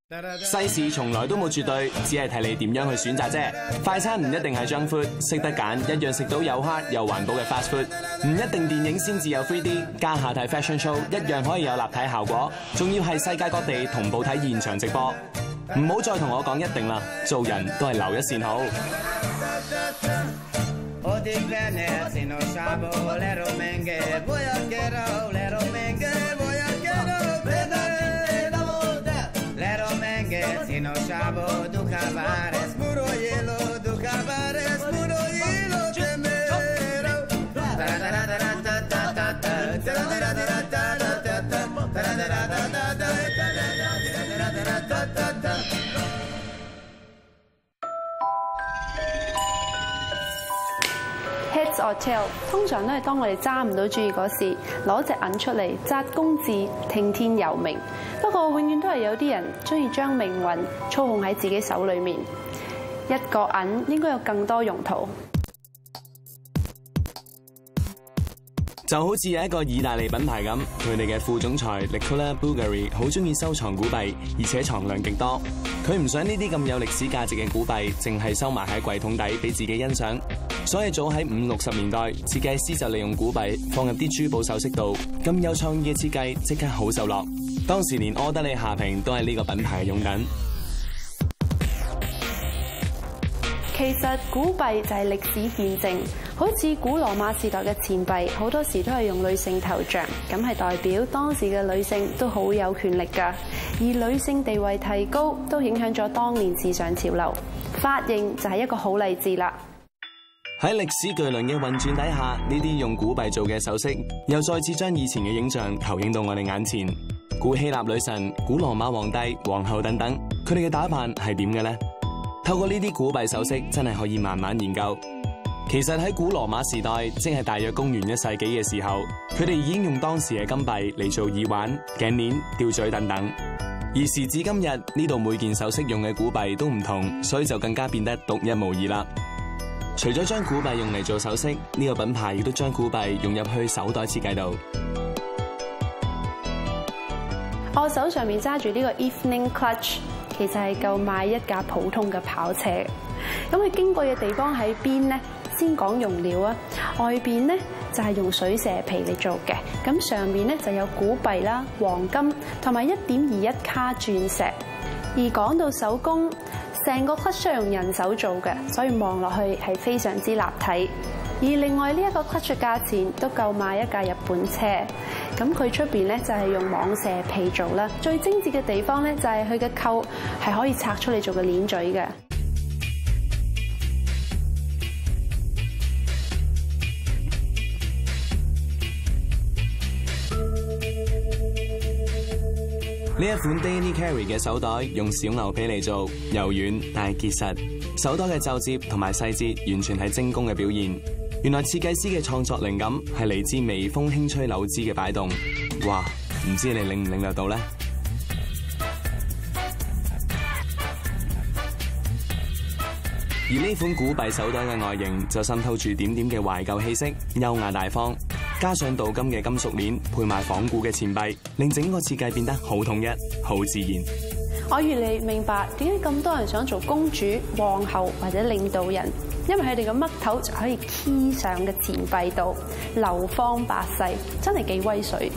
世事從來都冇絕對，只係睇你點樣去選擇啫。快餐唔一定係 junk food， 識得揀一樣食到又黑又環保嘅 fast food。唔一定電影先至有 3D， 家下睇 fashion show 一樣可以有立體效果，仲要係世界各地同步睇現場直播。唔好再同我講一定啦，做人都係留一線好。 Heads or tail， 通常都係當我哋揸唔到主意嗰時，攞隻銀出嚟紮公字，聽天由命。不過永遠都係有啲人中意將命運操控喺自己手裏面。一個銀應該有更多用途。 就好似有一個意大利品牌咁，佢哋嘅副總裁 Nicola Bulgari 好中意收藏古幣，而且藏量極多。佢唔想呢啲咁有歷史價值嘅古幣，淨係收埋喺櫃桶底俾自己欣賞。所以早喺50、60年代，設計師就利用古幣放入啲珠寶首飾度，咁有創意嘅設計即刻好受落。當時連柯德莉夏萍都係呢個品牌用緊。 其實古幣就係歷史見證，好似古羅馬時代嘅錢幣，好多時都係用女性頭像，咁係代表當時嘅女性都好有權力㗎。而女性地位提高，都影響咗當年時尚潮流。髮型就係一個好例子啦。 喺歷史巨輪嘅運轉底下，呢啲用古幣做嘅首飾，又再次將以前嘅影像投影到我哋眼前。古希臘女神、古羅馬皇帝、皇后等等，佢哋嘅打扮係點嘅呢？透過呢啲古幣首飾，真係可以慢慢研究。其實喺古羅馬時代，即係大約公元1世紀嘅時候，佢哋已經用當時嘅金幣嚟做耳環、頸鏈、吊墜等等。而時至今日，呢度每件首飾用嘅古幣都唔同，所以就更加變得獨一無二啦。除咗將古幣用嚟做首飾，呢個品牌亦都將古幣融入去手袋設計度。 我手上面揸住呢個 Evening Clutch， 其實係夠買一架普通嘅跑車。咁佢經過嘅地方喺邊呢？先講用料啊，外邊呢就係用水蛇皮嚟做嘅，咁上面呢就有古幣啦、黃金同埋1.21卡鑽石。而講到手工，成個 clutch 係用人手做嘅，所以望落去係非常之立體。而另外呢一個 clutch 嘅價錢都夠買一架日本車。咁佢出邊咧就係用蟒蛇皮做啦。最精緻嘅地方咧就係佢嘅扣係可以拆出嚟做個鏈嘴嘅。 呢一款 Daily Carry 嘅手袋用小牛皮嚟做，柔軟但係結實。手袋嘅皺摺同埋細節完全係精工嘅表現。原來設計師嘅創作靈感係嚟自微風輕吹柳枝嘅擺動。哇！唔知你領唔領略到呢？而呢款古幣手袋嘅外形就滲透住點點嘅懷舊氣息，優雅大方。加上鍍金嘅金屬鏈，配埋仿古嘅錢幣，令整個設計變得好統一、好自然。 我越嚟明白點解咁多人想做公主、皇后或者領導人，因為佢哋個嘜頭就可以 key 上嘅錢幣度，流芳百世，真係幾威水。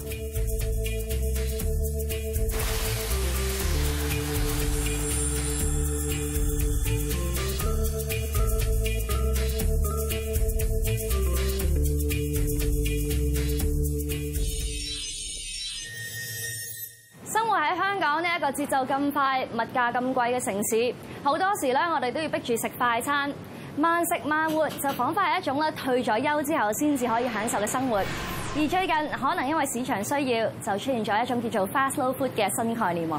一個節奏咁快、物價咁貴嘅城市，好多時咧，我哋都要逼住食快餐，慢食慢活就彷彿係一種咧退咗休之後先至可以享受嘅生活。而最近可能因為市場需要，就出現咗一種叫做 fast slow food 嘅新概念喎。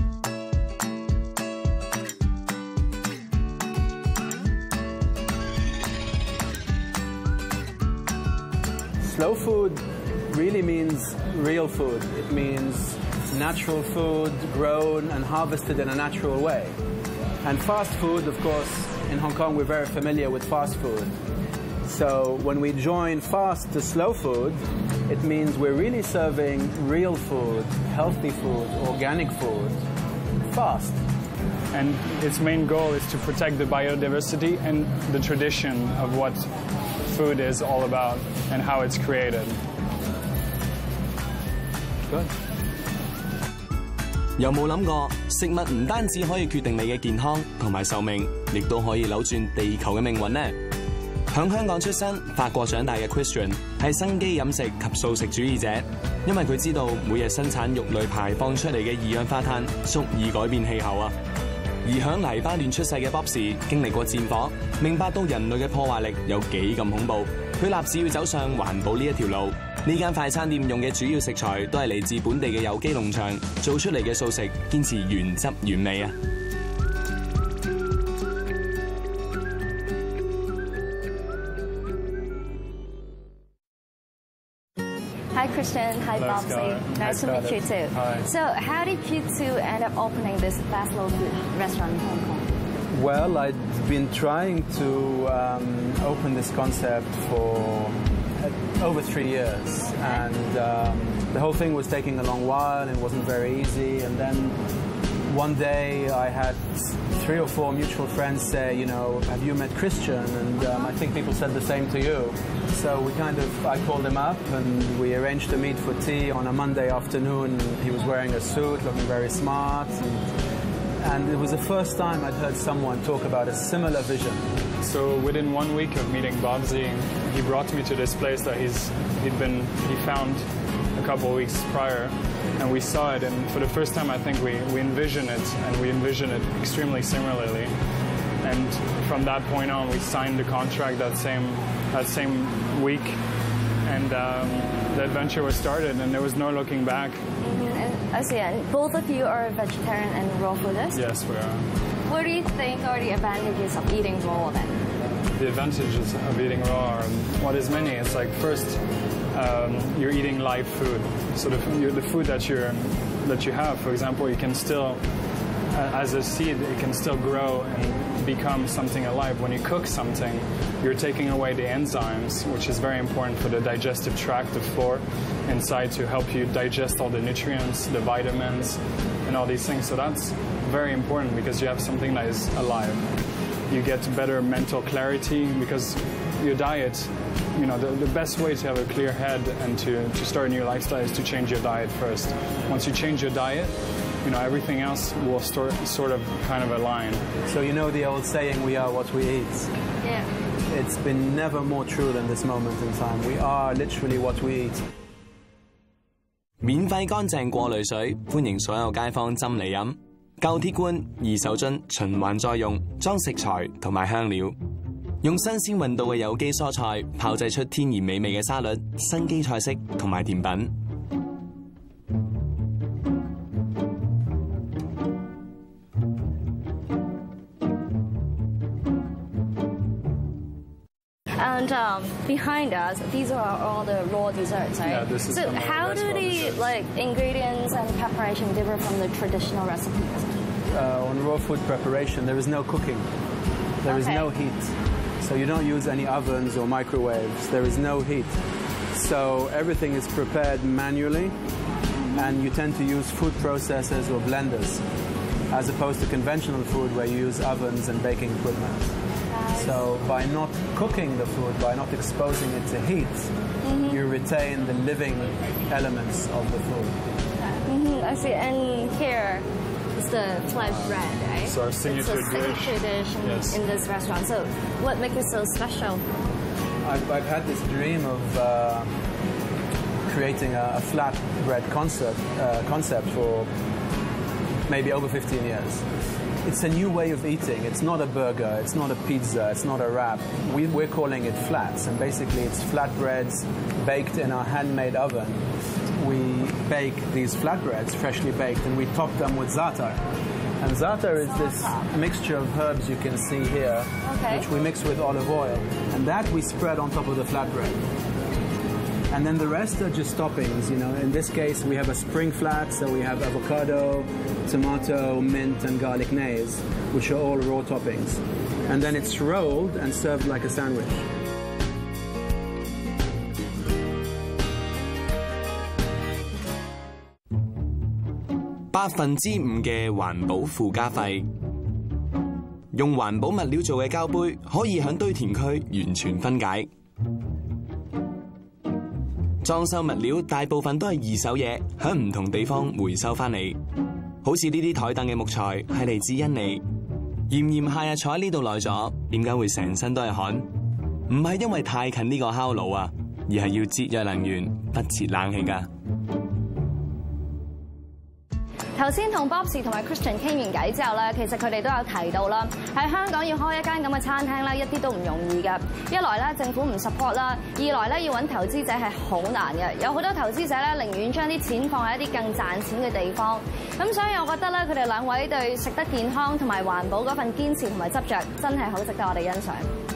Slow food really means real food. It means natural food grown and harvested in a natural way. And fast food, of course, in Hong Kong we're very familiar with fast food. So when we join fast to slow food, it means we're really serving real food, healthy food, organic food fast. And its main goal is to protect the biodiversity and the tradition of what food is all about and how it's created. Good. 有冇諗過食物唔單止可以決定你嘅健康同埋壽命，亦都可以扭轉地球嘅命運呢？響香港出生、法國長大嘅 Christian 係生機飲食及素食主義者，因為佢知道每日生產肉類排放出嚟嘅二氧化碳足以改變氣候啊。而響黎巴嫩出世嘅 Bobsy 經歷過戰火，明白到人類嘅破壞力有幾咁恐怖，佢立志要走上環保呢一條路。呢間快餐店用嘅主要食材都係嚟自本地嘅有機農場，做出嚟嘅素食堅持原汁原味啊！ Hi Christian, hi Bobsy. Nice to meet you too. Hi. So how did you two end up opening this fast local food restaurant in Hong Kong? Well, I'd been trying to open this concept for over 3 years, and the whole thing was taking a long while and it wasn't very easy. And then one day I had 3 or 4 mutual friends say, you know, have you met Christian? And I think people said the same to you. So I called him up and we arranged to meet for tea on a Monday afternoon. He was wearing a suit, looking very smart. And it was the first time I'd heard someone talk about a similar vision. So within 1 week of meeting Bobsy, he brought me to this place that he found a couple of weeks prior, and we saw it, and for the first time I think we envisioned it, and we envisioned it extremely similarly. And from that point on, we signed the contract that same week, and the adventure was started, and there was no looking back. And I see, and both of you are vegetarian and raw fooders? Yes, we are. What do you think are the advantages of eating raw then? The advantages of eating raw are, what is many. It's like, first, you're eating live food. So the food that you have, for example, you can still, as a seed, it can still grow and become something alive. When you cook something, you're taking away the enzymes, which is very important for the digestive tract, the floor inside, to help you digest all the nutrients, the vitamins, and all these things. So that's very important because you have something that is alive. You get better mental clarity because your diet, you know, the best way to have a clear head and to start a new lifestyle is to change your diet first. Once you change your diet, you know, everything else will sort of kind of align. So you know the old saying, we are what we eat. Yeah. It's been never more true than this moment in time. We are literally what we eat. 免費乾淨過濾水，歡迎所有街坊斟嚟飲。舊鐵罐、二手樽循環再用，裝食材同埋香料。用新鮮運到嘅有機蔬菜炮製出天然美味嘅沙律、生機菜式同埋甜品。 And behind us, these are all the raw desserts, right? Yeah, this is so how do the ingredients and preparation differ from the traditional recipes? On raw food preparation, there is no cooking. There is no heat. So you don't use any ovens or microwaves. There is no heat. So everything is prepared manually, and you tend to use food processors or blenders, as opposed to conventional food where you use ovens and baking equipment. So by not cooking the food, by not exposing it to heat, you retain the living elements of the food. I see. And here is the flatbread, right? It's our signature dish. It's a signature dish in this restaurant. So what makes it so special? I've had this dream of creating a flatbread concept for maybe over 15 years. It's a new way of eating. It's not a burger, it's not a pizza, it's not a wrap. We're calling it flats, and basically it's flatbreads baked in our handmade oven. We bake these flatbreads, freshly baked, and we top them with za'atar. And za'atar is this mixture of herbs you can see here, which we mix with olive oil. And that we spread on top of the flatbread. And then the rest are just toppings, you know. In this case, we have a spring flat, so we have avocado, tomato, mint, and garlic naise, which are all raw toppings. And then it's rolled and served like a sandwich. 5%嘅環保附加費。用環保物料做嘅膠杯可以喺堆填區完全分解。裝修物料大部分都係二手嘢，喺唔同地方回收翻嚟。好似呢啲台凳嘅木材係嚟自印尼。炎炎夏日坐喺呢度耐咗，點解會成身都係汗？唔係因為太近呢個烤爐啊，而係要節約能源，不設冷氣㗎。 頭先同 Bobs 同埋 Christian 傾完偈之後咧，其實佢哋都有提到啦，喺香港要開一間咁嘅餐廳咧，一啲都唔容易㗎。一來咧政府唔 support 啦，二來咧要揾投資者係好難嘅。有好多投資者咧寧願將啲錢放喺一啲更賺錢嘅地方。咁所以我覺得咧，佢哋兩位對食得健康同埋環保嗰份堅持同埋執着，真係好值得我哋欣賞。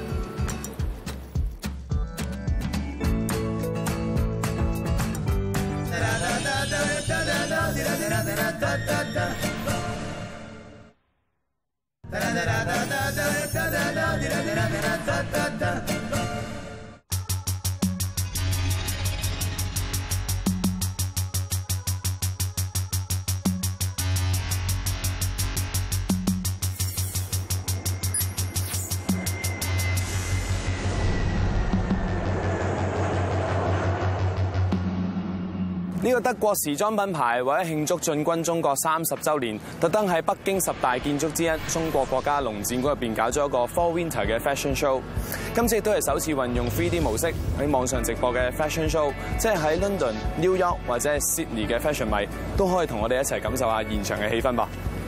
呢個德國時裝品牌為咗慶祝進軍中國30週年，特登喺北京10大建築之一中國國家農展館入邊搞咗一個 Fall Winter 嘅 Fashion Show。今次亦都係首次運用 3D 模式喺網上直播嘅 Fashion Show， 即係喺 London、New York 或者係 Sydney 嘅 fashion 迷都可以同我哋一齊感受下現場嘅氣氛噃。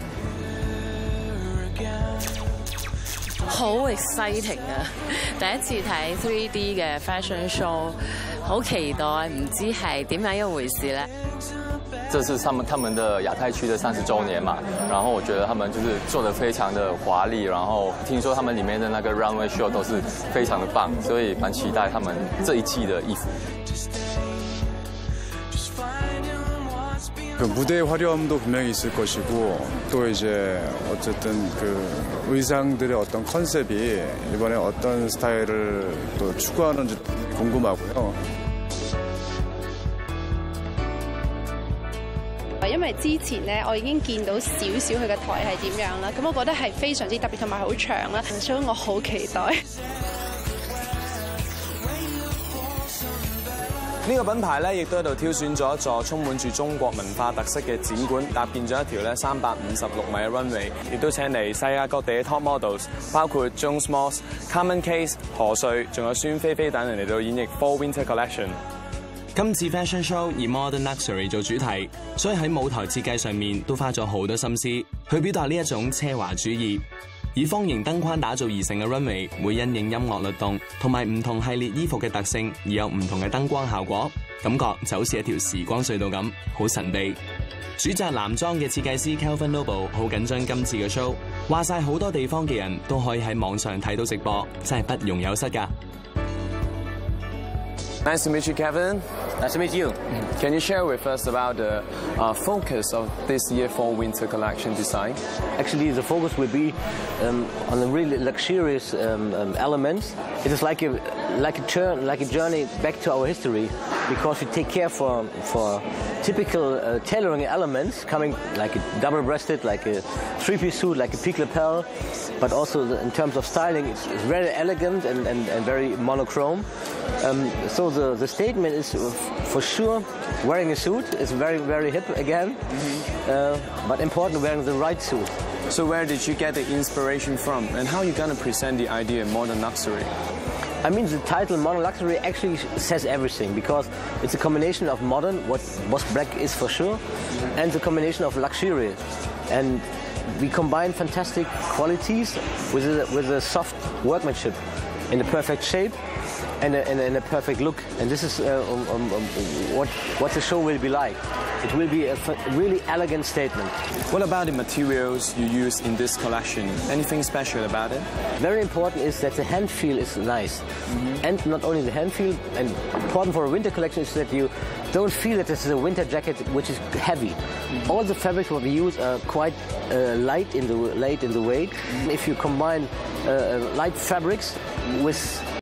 好 exciting 啊！第一次睇 3D 嘅 fashion show， 好期待，唔知係點樣一回事咧。 這是他們的亞太區的30週年嘛，然後我覺得他們就是做得非常的華麗，然後聽說他們裡面的那個 runway show 都是非常的棒，所以蠻期待他們這一季的衣服。 그 무대의 화려함도 분명히 있을 것이고 또 이제 어쨌든 그 의상들의 어떤 컨셉이 이번에 어떤 스타일을 또 추구하는지 궁금하고요. 因為之前咧，我已經見到少少佢嘅台係點樣啦，咁我覺得係非常之特別同埋好長啦，所以我好期待。 呢個品牌咧，亦都喺度挑選咗一座充滿住中國文化特色嘅展館，搭建咗一條咧356米嘅 runway， 亦都請嚟世界各地嘅 top models， 包括 Jones Moss、Carmen Case、何穗，仲有孫菲菲等人嚟到演繹 Fall Winter Collection。今次 Fashion Show 以 Modern Luxury 做主題，所以喺舞台設計上面都花咗好多心思去表達呢一種奢華主義。 以方形燈框打造而成嘅 runway 會因應音樂律動同埋唔同系列衣服嘅特性而有唔同嘅燈光效果，感覺就好似一條時光隧道咁，好神秘。主責男裝嘅設計師 Kelvin Noble 好緊張今次嘅 show， 話晒好多地方嘅人都可以喺網上睇到直播，真係不容有失㗎。Nice to meet you, Kevin. Nice to meet you. Can you share with us about the focus of this year Fall Winter collection design? Actually, the focus will be on the really luxurious elements. It is like a journey back to our history, because we take care for typical tailoring elements, coming like a double-breasted, like a three-piece suit, like a peak lapel, but also in terms of styling, it's very elegant and very monochrome. So the statement is for sure wearing a suit is very, very hip again, but important wearing the right suit. So where did you get the inspiration from, and how are you going to present the idea of modern luxury? I mean, the title Modern Luxury actually says everything, because it's a combination of modern, what Boss Black is for sure, and the combination of luxury. And we combine fantastic qualities with a soft workmanship in the perfect shape and in a perfect look. And this is what the show will be like. It will be a really elegant statement. What about the materials you use in this collection? Anything special about it? Very important is that the hand feel is nice. And not only the hand feel, and important for a winter collection is that you don't feel that this is a winter jacket which is heavy. All the fabrics what we use are quite light in the weight. If you combine light fabrics with